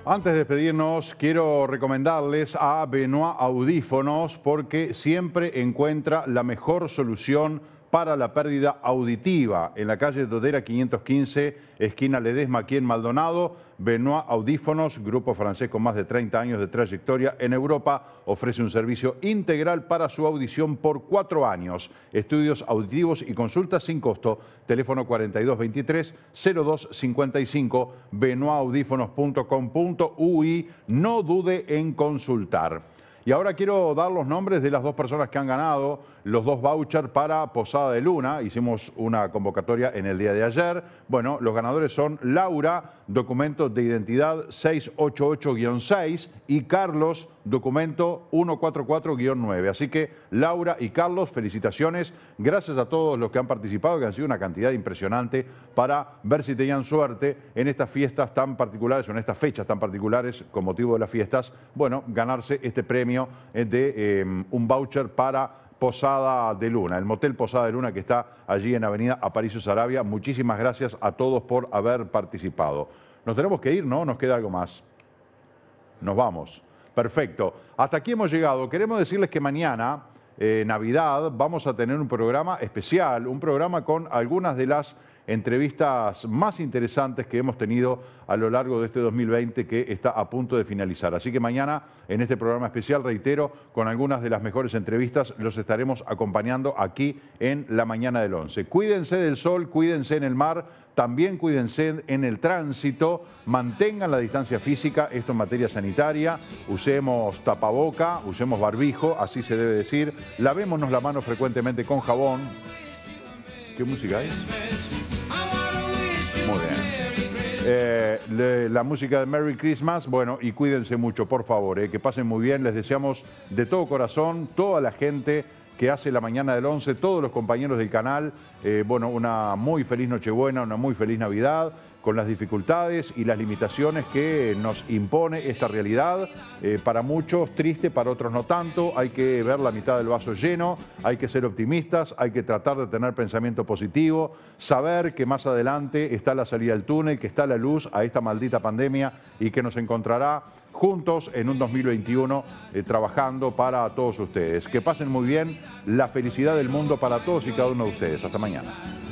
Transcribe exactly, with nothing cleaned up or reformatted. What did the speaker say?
Antes de despedirnos, quiero recomendarles a Benoit Audífonos porque siempre encuentra la mejor solución para la pérdida auditiva. En la calle Dodera quinientos quince, esquina Ledesma, aquí en Maldonado, Benoit Audífonos, grupo francés con más de treinta años de trayectoria en Europa, ofrece un servicio integral para su audición por cuatro años. Estudios auditivos y consultas sin costo. Teléfono cuarenta y dos veintitrés cero dos cincuenta y cinco, benoit audífonos punto com punto uy. No dude en consultar. Y ahora quiero dar los nombres de las dos personas que han ganado los dos vouchers para Posada de Luna. Hicimos una convocatoria en el día de ayer. Bueno, los ganadores son Laura, documento de identidad seiscientos ochenta y ocho guión seis, y Carlos, documento ciento cuarenta y cuatro guión nueve. Así que Laura y Carlos, felicitaciones. Gracias a todos los que han participado, que han sido una cantidad impresionante, para ver si tenían suerte en estas fiestas tan particulares o en estas fechas tan particulares con motivo de las fiestas. Bueno, ganarse este premio de eh, un voucher para Posada de Luna, el motel Posada de Luna que está allí en Avenida Aparicio Saravia. Muchísimas gracias a todos por haber participado. Nos tenemos que ir, ¿no? ¿Nos queda algo más? Nos vamos. Perfecto. Hasta aquí hemos llegado. Queremos decirles que mañana, eh, Navidad, vamos a tener un programa especial, un programa con algunas de las entrevistas más interesantes que hemos tenido a lo largo de este dos mil veinte, que está a punto de finalizar. Así que mañana, en este programa especial, reitero, con algunas de las mejores entrevistas, los estaremos acompañando aquí en la mañana del once. Cuídense del sol, cuídense en el mar, también cuídense en el tránsito, mantengan la distancia física, esto en materia sanitaria, usemos tapaboca, usemos barbijo, así se debe decir, lavémonos la mano frecuentemente con jabón. ¿Qué música hay? Muy bien. Eh, le, la música de Merry Christmas, bueno, y cuídense mucho, por favor, eh, que pasen muy bien. Les deseamos de todo corazón, toda la gente que hace la mañana del once, todos los compañeros del canal, eh, bueno, una muy feliz Nochebuena, una muy feliz Navidad, con las dificultades y las limitaciones que nos impone esta realidad. Eh, para muchos triste, para otros no tanto. Hay que ver la mitad del vaso lleno, hay que ser optimistas, hay que tratar de tener pensamiento positivo, saber que más adelante está la salida del túnel, que está la luz a esta maldita pandemia y que nos encontrará juntos en un dos mil veintiuno eh, trabajando para todos ustedes. Que pasen muy bien, la felicidad del mundo para todos y cada uno de ustedes. Hasta mañana.